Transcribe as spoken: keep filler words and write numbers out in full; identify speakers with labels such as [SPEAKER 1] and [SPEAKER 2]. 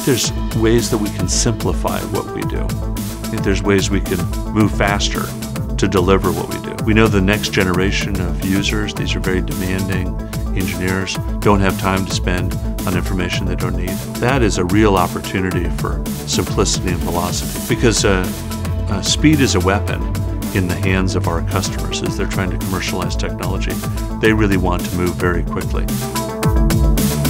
[SPEAKER 1] think there's ways that we can simplify what we do. I think there's ways we can move faster to deliver what we do. We know the next generation of users, these are very demanding engineers, don't have time to spend on information they don't need. That is a real opportunity for simplicity and velocity, because uh, uh, speed is a weapon in the hands of our customers as they're trying to commercialize technology. They really want to move very quickly.